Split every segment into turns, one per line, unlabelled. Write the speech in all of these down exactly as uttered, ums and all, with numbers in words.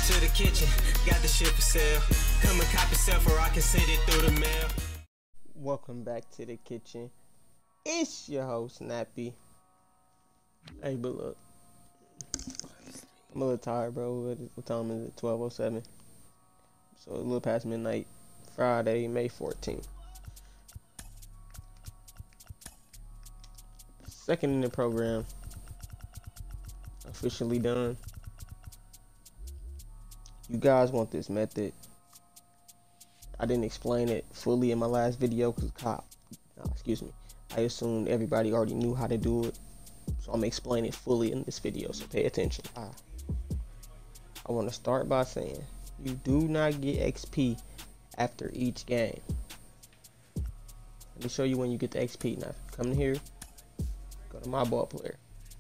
to the kitchen, got the shit for sale. Come and cop yourself or I can send it through the mail.
Welcome back to the kitchen. It's your host, Snappy. Hey, but look, I'm a little tired, bro. What time is it? twelve oh seven. So a little past midnight, Friday, May fourteenth. Second in the program, officially done. You guys want this method. I didn't explain it fully in my last video because cop, no, excuse me, I assumed everybody already knew how to do it. So I'm gonna explain it fully in this video, so pay attention. I, I want to start by saying you do not get X P after each game. Let me show you when you get the X P. Now, come here, go to my ball player.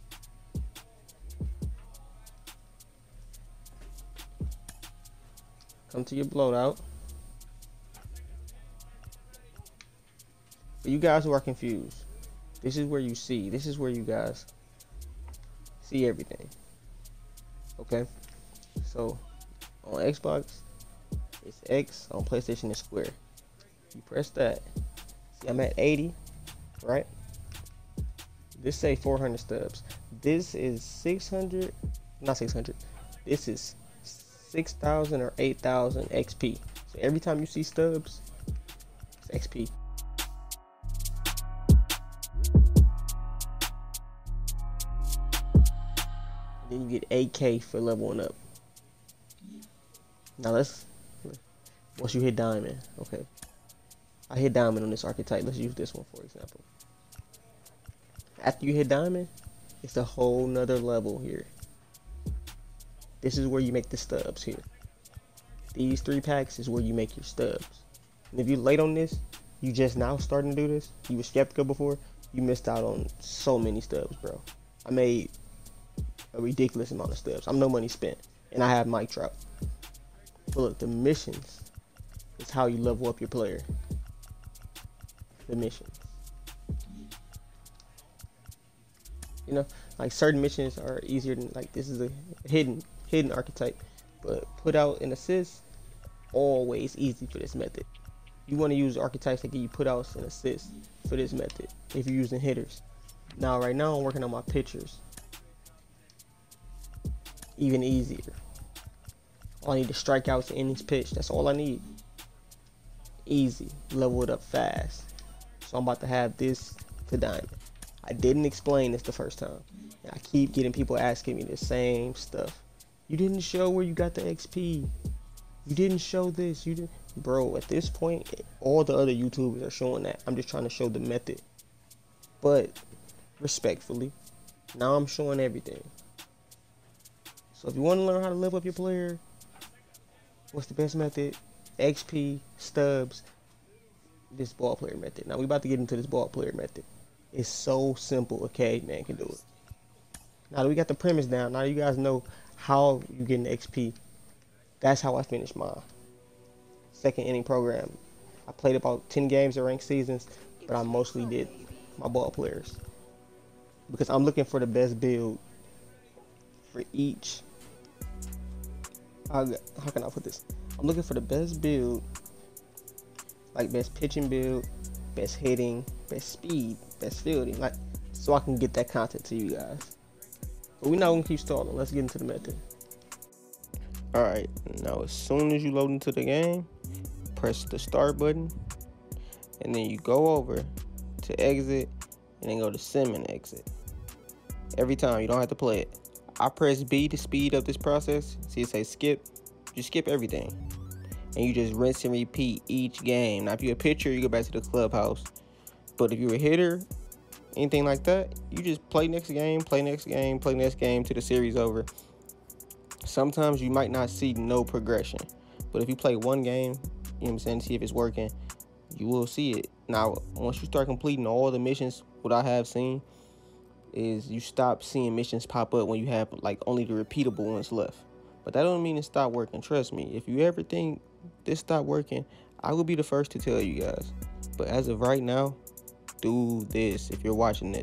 Come to your blowout. For you guys who are confused, this is where you see. This is where you guys see everything. Okay? So, on Xbox, it's X. On PlayStation, it's square. You press that. See, I'm at eighty, right? This say four hundred stubs. This is six hundred, not six hundred. This is six thousand or eight thousand X P. So every time you see stubs, it's X P. Then you get eight K for leveling up. Now let's, once you hit diamond, okay. I hit diamond on this archetype. Let's use this one for example. After you hit diamond, it's a whole nother level here. This is where you make the stubs here. These three packs is where you make your stubs. And if you're late on this, you just now starting to do this, you were skeptical before, you missed out on so many stubs, bro. I made a ridiculous amount of stubs. I'm no money spent. And I have Mike Trout. But look, the missions is how you level up your player. The missions. You know, like certain missions are easier than, like this is a hidden hidden archetype, but put out an assist, always easy for this method. You want to use archetypes that give you put outs and assists for this method if you're using hitters. Now right now I'm working on my pitchers. Even easier. All I need is strikeouts and innings pitched. That's all I need. Easy. Level it up fast. So I'm about to have this to diamond. I didn't explain this the first time. And I keep getting people asking me the same stuff. You didn't show where you got the X P. You didn't show this. You didn't. Bro, at this point, all the other YouTubers are showing that. I'm just trying to show the method. But, respectfully, now I'm showing everything. So if you want to learn how to level up your player, what's the best method? X P, stubs, this ball player method. Now we about to get into this ball player method. It's so simple, a caveman can do it. Now that we got the premise down, now you guys know how you get an X P. That's how I finished my second inning program. I played about ten games of ranked seasons, but I mostly did my ball players. Because I'm looking for the best build for each. How, how can I put this? I'm looking for the best build, like best pitching build, best hitting, best speed, best fielding, like so I can get that content to you guys. But we're not gonna keep stalling. Let's get into the method. Alright, now as soon as you load into the game, press the start button, and then you go over to exit, and then go to sim and exit. Every time, you don't have to play it. I press B to speed up this process. See it say skip, just skip everything. And you just rinse and repeat each game. Now if you're a pitcher, you go back to the clubhouse. But if you're a hitter, anything like that, you just play next game, play next game, play next game till the series over. Sometimes you might not see no progression. But if you play one game, you know what I'm saying, see if it's working, you will see it. Now, once you start completing all the missions, what I have seen is you stop seeing missions pop up when you have like only the repeatable ones left. But that don't mean it stopped working. Trust me, if you ever think this stopped working, I will be the first to tell you guys. But as of right now, do this if you're watching this.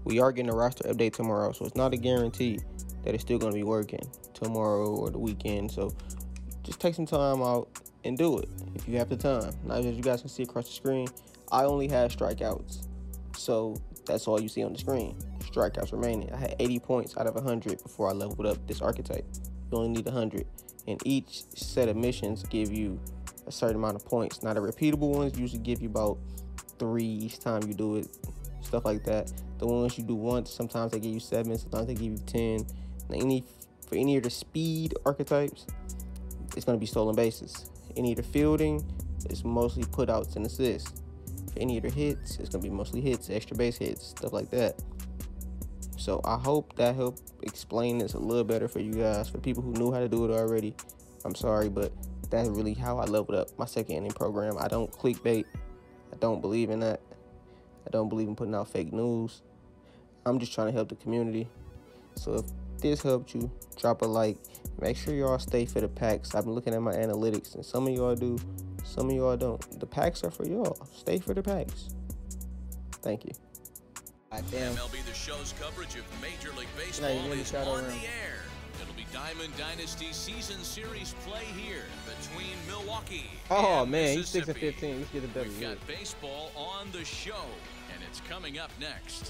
we are getting a roster update tomorrow, so it's not a guarantee that it's still going to be working tomorrow or the weekend. So just take some time out and do it if you have the time. Now, as you guys can see across the screen, I only have strikeouts, so that's all you see on the screen. Strikeouts remaining. I had eighty points out of one hundred before I leveled up this archetype. You only need one hundred, and each set of missions give you a certain amount of points. Now, the repeatable ones usually give you about three each time you do it, stuff like that. The ones you do once, sometimes they give you seven, sometimes they give you ten. Now, any for any of the speed archetypes, it's going to be stolen bases. Any of the fielding, it's mostly putouts and assists. For any of the hits, it's going to be mostly hits, extra base hits, stuff like that. So I hope that helped explain this a little better for you guys. For people who knew how to do it already, I'm sorry, but that's really how I leveled up my second inning program. I don't clickbait. I don't believe in that. I don't believe in putting out fake news. I'm just trying to help the community. So if this helped you, drop a like. Make sure y'all stay for the packs. I've been looking at my analytics, and some of y'all do, some of y'all don't. The packs are for y'all. Stay for the packs. Thank you. God damn.
M L B The Show's coverage of Major League Baseball
No,
is
on
on the air. It'll be Diamond Dynasty season series play here between Milwaukee
Oh
and
man, he's six and
Mississippi.
fifteen. Let's get the W.
We've got baseball on the show, and it's coming up next.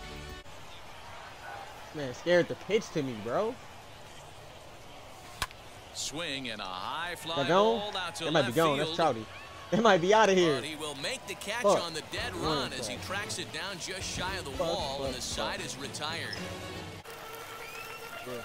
Man, scared to pitch to me, bro.
Swing and a high
That
fly
gone?
ball out to
That might be
left
gone.
field.
That's Trouty. That might be out of here.
But he will make the catch
Fuck.
on the dead
One
run as he
fuck.
tracks it down just shy of the
Fuck,
wall,
fuck,
and the side
fuck.
is retired.
Yeah.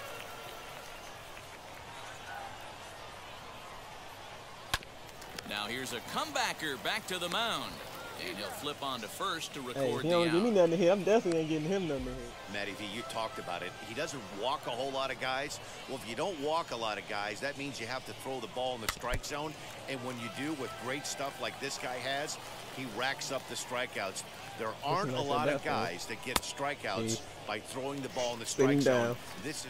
Now here's a comebacker back to the mound. And he'll flip on to first to
Hey,
record
if he
the
don't
out.
give me nothing to hit, I'm definitely ain't getting him nothing to hit.
Matty V, you talked about it. He doesn't walk a whole lot of guys. Well, if you don't walk a lot of guys, that means you have to throw the ball in the strike zone. And when you do, with great stuff like this guy has, he racks up the strikeouts. There aren't a
like
lot
that
of
back,
guys that get strikeouts
See?
by throwing the ball in the
Spinning
strike zone.
down.
This is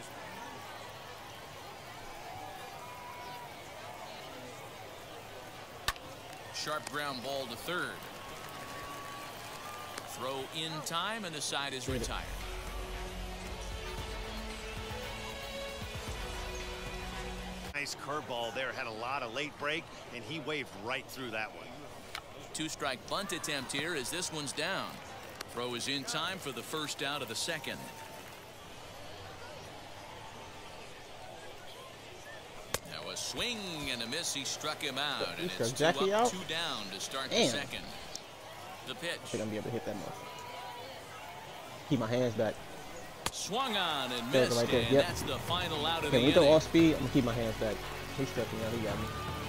Sharp ground ball to third. Throw in time, and the side is retired.
nice curveball there. Had a lot of late break, and he waved right through that one.
Two-strike bunt attempt here as this one's down. Throw is in time for the first out of the second. Now a swing and a miss. He struck him out, and
He
it's
struck
two
Jackie
up,
out?
two down to start
Damn.
the second. The
I
pitch.
think I'm gonna be able to hit that motherfucker. Keep my hands back.
Swung on and
There,
missed,
right there.
and
Yep.
that's the final out of
Okay,
the
we throw
inning.
off speed. I'm gonna keep my hands back. He struck me out. He got me.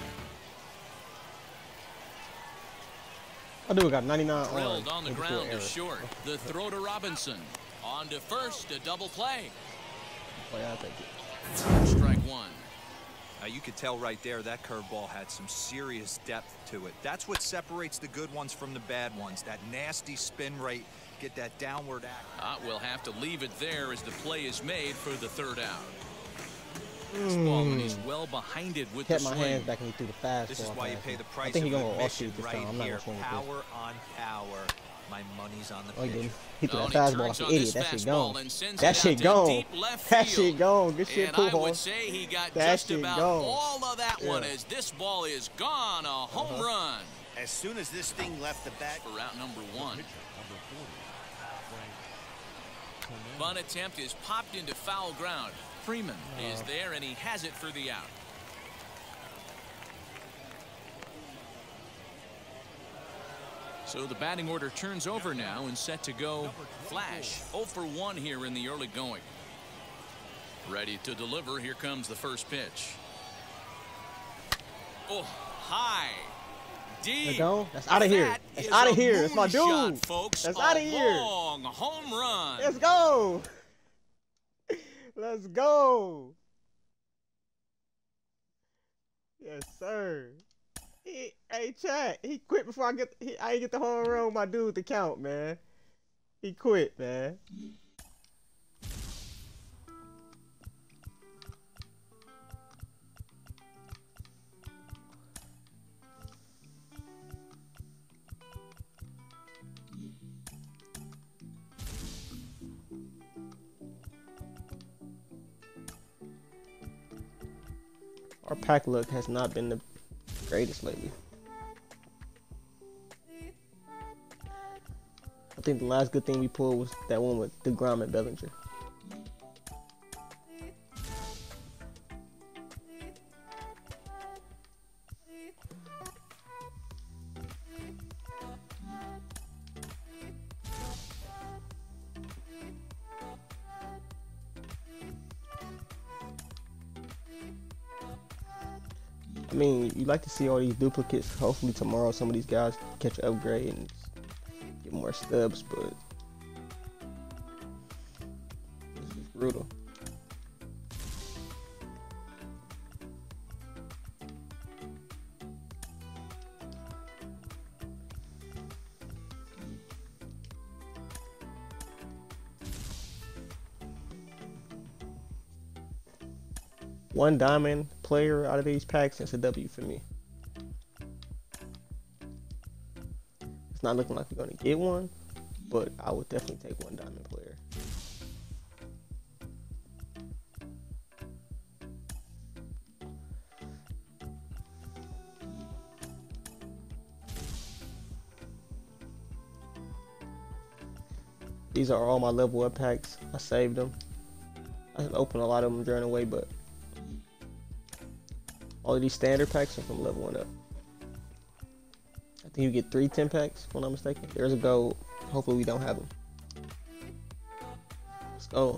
I do got ninety-nine
Drilled
arms.
on the
Maybe through
ground
an
to
error.
short. The throw to Robinson. On to first, a double play.
Oh, yeah, I'll take it.
Strike one.
Now you could tell right there that curveball had some serious depth to it. That's what separates the good ones from the bad ones. That nasty spin rate, get that downward act.
Uh, we'll have to leave it there as the play is made for the third out. Fastball, and he's well behind it with
Kept
the
my
swing.
hands back and he threw the fastball.
This is why you
past
pay
me.
the
I
price
think
of
he gonna go off
admission
speed this
right
time. I'm not
here.
gonna swing with this.
Power on power. My money's on the
Oh, he
pitch.
didn't. He threw
Oh,
that
and he
fastball
turns
like
on
an
this
idiot. That shit
fastball
gone.
and sends
That
it out
shit
to
gone.
deep left
That
field.
shit gone. Good shit,
And I
Pujols.
would say he got
That
just
shit
about
gone.
all of that one
Yeah.
as this ball is gone. A home
Uh-huh.
run
As soon as this thing left the bat,
for route number one. Bunt attempt is popped into foul ground. Freeman is there, and he has it for the out. So the batting order turns over now and set to go. Flash oh for one here in the early going. Ready to deliver. Here comes the first pitch. Oh, high. Deep.
Let's go. That's outta here.
That
That's
is
outta
a
here. That's my
moonshot,
dude.
folks.
That's
A
outta here.
long home run.
Let's go. Let's go. Yes, sir. He, hey, chat. He quit before I get. He, I ain't get the home run with my dude to count, man. He quit, man. Our pack luck has not been the greatest lately. I think the last good thing we pulled was that one with DeGrom and Bellinger. I mean, you like to see all these duplicates. Hopefully tomorrow some of these guys catch an upgrade and get more stubs, but this is brutal. One diamond player out of these packs, it's a W for me. It's not looking like we're gonna get one, but I would definitely take one diamond player. These are all my level up packs. I saved them. I opened a lot of them during the way, but all of these standard packs are from leveling up. I think you get three ten packs, if I'm not mistaken. There's a gold. Hopefully we don't have them. Let's go.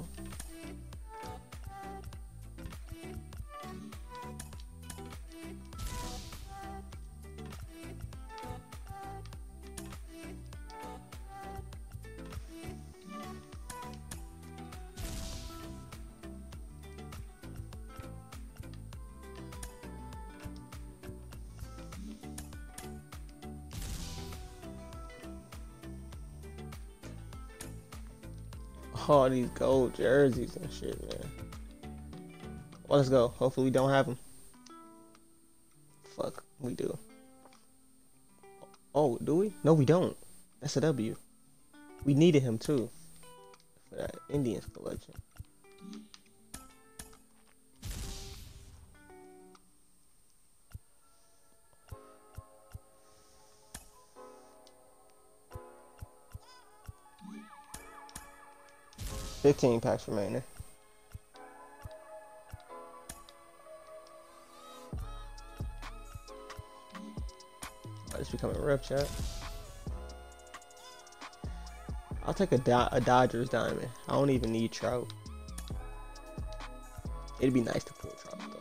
All these gold jerseys and shit, man. Well, let's go. Hopefully we don't have them. Fuck, we do. Oh, do we? No, we don't. That's a W. We needed him too for that Indians collection. fifteen packs remaining. Oh, it's becoming rough, chat. I'll take a, Do a Dodgers diamond. I don't even need Trout. It'd be nice to pull Trout though.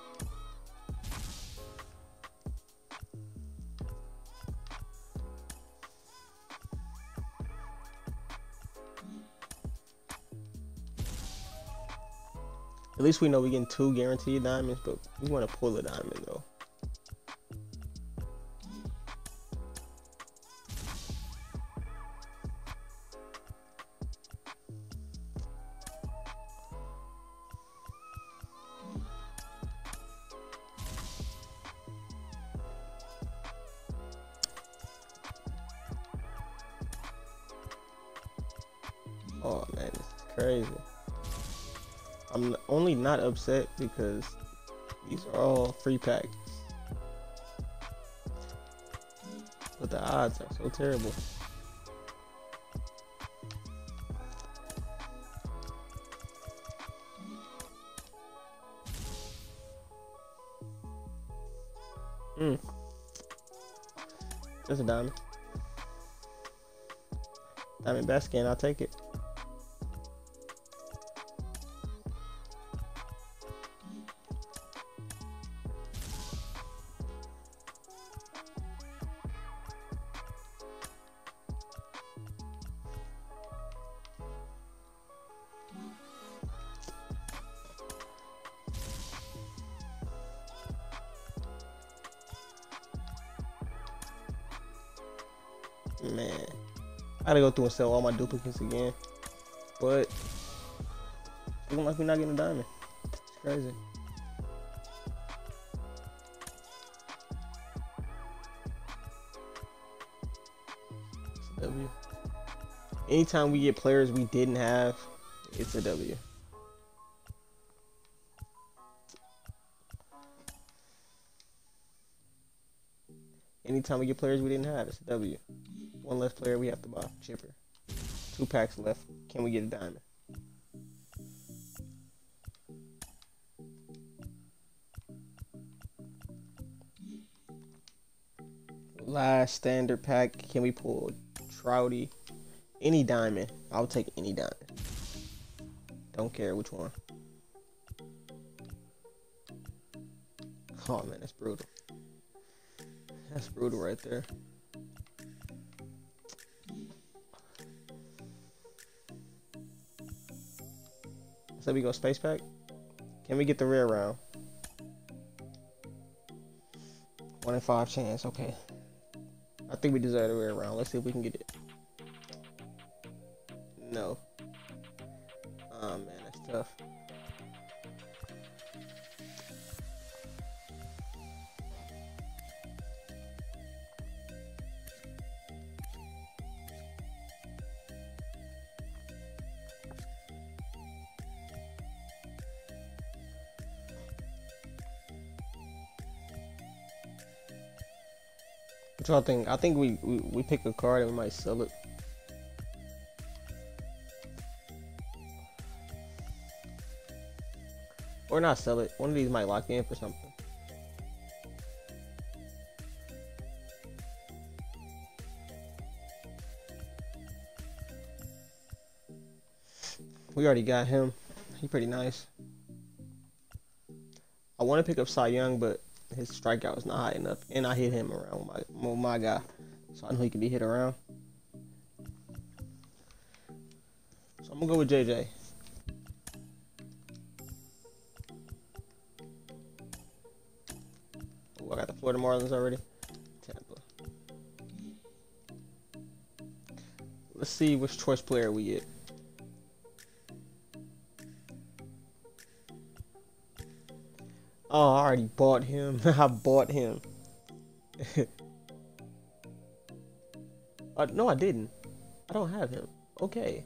At least we know we're getting two guaranteed diamonds, but we want to pull a diamond though. Oh man, this is crazy. I'm only not upset because these are all free packs. But the odds are so terrible. Hmm. There's a diamond. Diamond basket, I'll take it. Man, I gotta go through and sell all my duplicates again, but it looks like we're not getting a diamond. It's crazy. It's a W. Anytime we get players we didn't have, it's a W. Anytime we get players we didn't have, it's a W. One less player we have to buy. Chipper. Two packs left. Can we get a diamond? Last standard pack. Can we pull Trouty? Any diamond. I'll take any diamond. Don't care which one. Oh man, that's brutal. That's brutal right there. So we go space pack. Can we get the rare round? One in five chance. Okay. I think we deserve the rare round. Let's see if we can get it. No. Oh man, that's tough. What y'all think? I think we, we we pick a card and we might sell it. Or not sell it. One of these might lock in for something. We already got him. He's pretty nice. I want to pick up Cy Young, but his strikeout is not high enough, and I hit him around with my, with my guy, so I know he can be hit around. So I'm gonna go with J J. Oh, I got the Florida Marlins already. Tampa. Let's see which choice player we get. Oh, I already bought him. I bought him. uh, no, I didn't. I don't have him. Okay.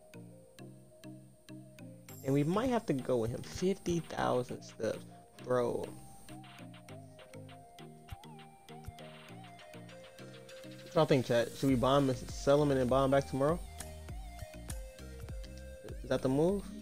And we might have to go with him. fifty thousand steps. Bro. What y'all think, chat? Should we buy him and sell him and then buy him back tomorrow? Is that the move?